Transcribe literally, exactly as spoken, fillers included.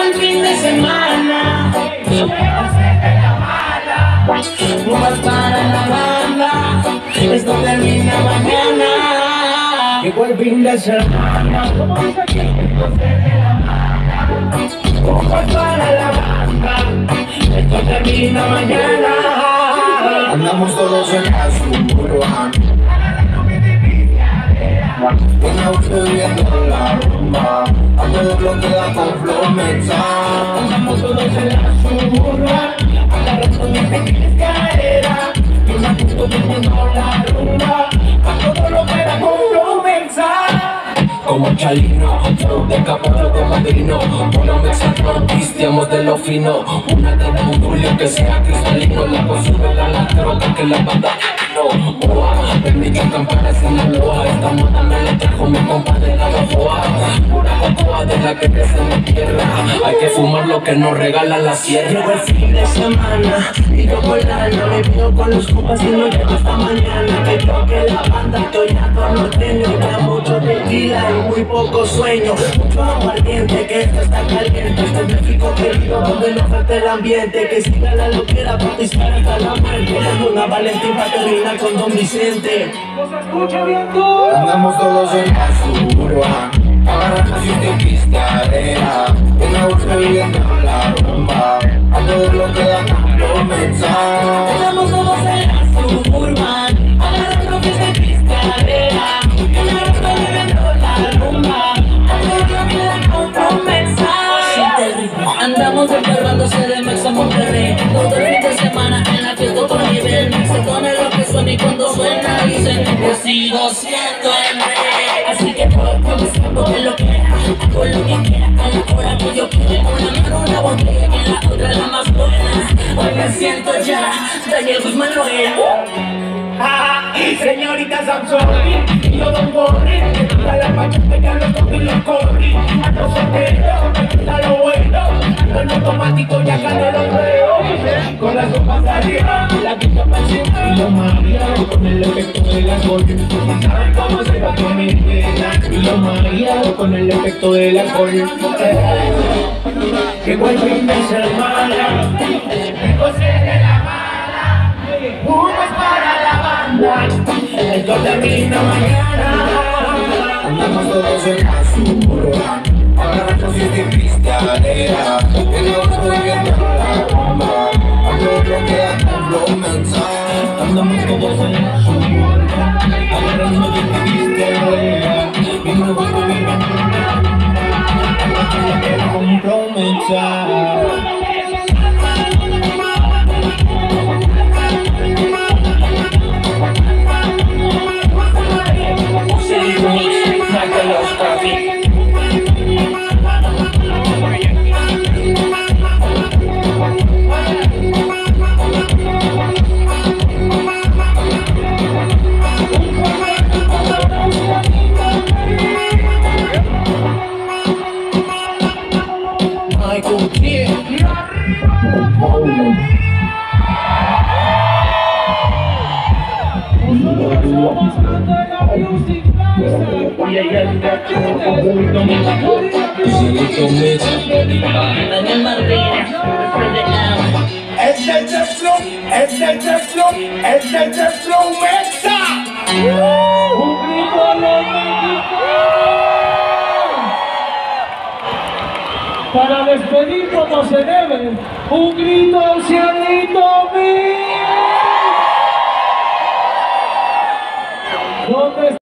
el fin de semana. Pumas para la banda, esto termina mañana. Llegó el fin de semana. Pumas para la banda, esto termina mañana. Andamos todos en la suburban, una usted viendo la rumba, a todo lo que da con flow mental. Andamos todos en la suburban, agarrando mi pequeña escalera, y una puto viendo la rumba, a todo lo que da con flow mental. Como Chalino, flow de caballo de madrino, una mexicana, vistiamos de lo fino, una de un Julio que sea cristalino, la costura, la la droga que la banda no, boa, permitió campanas en la loa, esta moda me la trajo mi compadre la Bajoa, pura cocoa de la que crece en la tierra, hay que fumar lo que nos regala la sierra. Llegó el fin de semana, y yo volando, me vino con los compas y no llego hasta mañana, que toque la banda, estoy a todo norteño, ya mucho tequila y muy poco sueño, mucho aguardiente, que esto está caliente, este es México querido, donde no falta el ambiente, que siga la loquera para pisar hasta la muerte, una Valentín para terminar con Don Vicente. Andamos todos en la suburban, agarrando si usted pistadera, una usted viendo la rumba, a todo lo que da con flow mental. Andamos todos en la suburban, agarrando si usted pistadera, una usted viendo la rumba, a todo lo que da con flow mental. Andamos desperrando C D M X a Monterrey, todo el fin de semana en la fiesta otro nivel. Se pone lo que suena y cuando suena dicen que sigo siendo el rey. Así que todo el mundo que lo quiera, hago lo que quiera, a la hora que yo quiera. Una mano una botella y en la otra la más buena. Hoy me siento ya Daniel Guzmán Noel. Ah, señorita Samson, y yo Don Borri, que toca la pachata y a los toques y los corri. A los solteros, me gusta lo bueno, ando en automático ya acá no lo veo. Con las copas arriba, la quita para encima y lo mareado con el efecto del alcohol. ¿Saben cómo se va con mi vida? Y lo mareado con el efecto del alcohol. Llegó el fin de semana, rico se de la mala, humos para la banda, esto termina mañana. Andamos todos en la suburban, agarrando si usted pistadera, una usted viendo la rumba, a todo lo que da con flow mental. Andamos todos en la suburban, agarrando si usted pistadera, una usted viendo la rumba, a todo lo que da con flow mental. Daniel Martínez, Es el Jet Flow, es el Jet Flow, es el Jet Flow Mexa. un grito a los mexicanos para despedir como se debe, un grito al cielito mío. ¿Dónde